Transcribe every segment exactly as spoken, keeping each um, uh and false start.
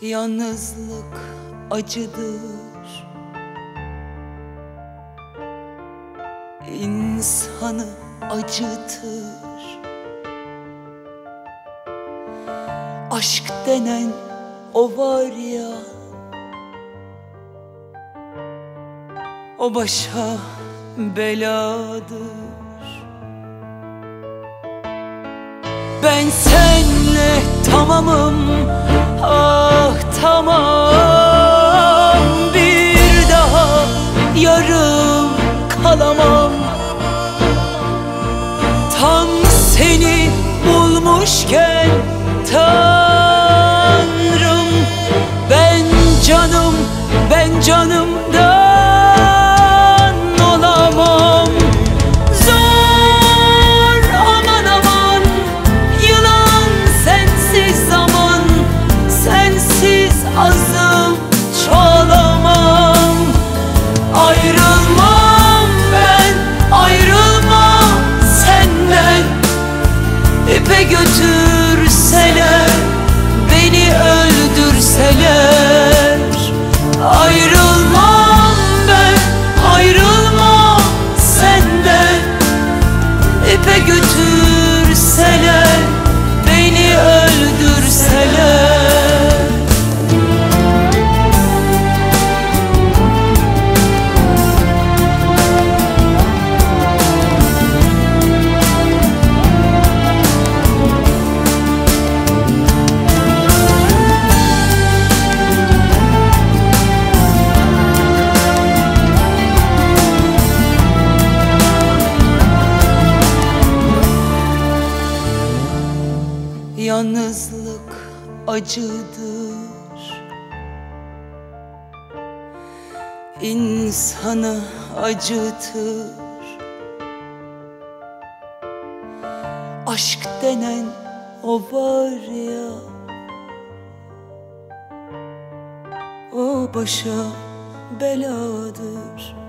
Yalnızlık acıdır, insanı acıtır. Aşk denen o var ya, o başa beladır. Ben senle tamamım, ah tamam. Bir daha yarım kalamam. Tam seni bulmuşken Tanrım, ben canım, ben canımdan olamam. Zor aman aman, yılan sensiz zaman, sensiz azım çoğalamam. Ayrılmam ben, ayrılmam senden. İpe götürseler, beni öldürseler. Ayrılmam ben, ayrılmam senden. İpe götürseler, beni öldürseler. Yalnızlık acıdır, insanı acıtır. Aşk denen o var ya, o başa beladır.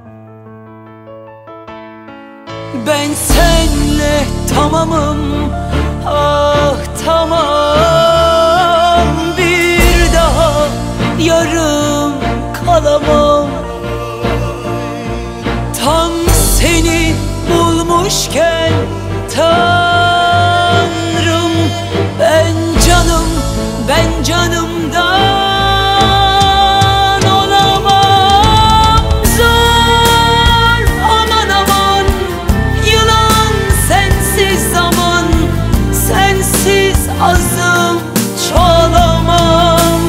Ben senle tamamım, ah tamam. Bir daha yarım kalamam. Tam seni bulmuşken Tanrım, ben canım, ben canımdan olamam. Zor aman aman, yılan sensiz zaman, sensiz azım çoğalamam.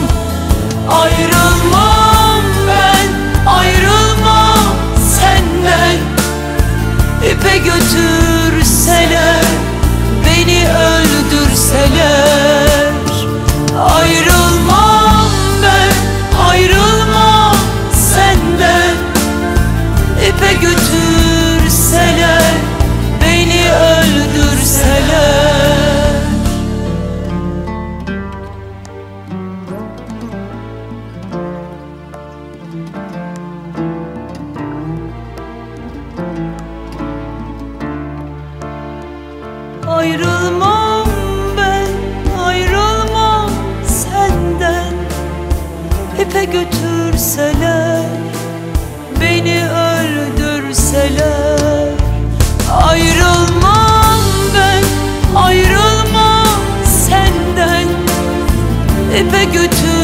Ayrılmam ben, ayrılmam senden. İpe götürseler, beni öldürseler. Ayrılmam ben, ayrılmam senden. İpe götürseler, beni öldürseler. Ayrılmam ben, ayrılmam senden. İpe götürseler, beni öldürseler. Ayrılmam ben, ayrılmam senden. İpe götür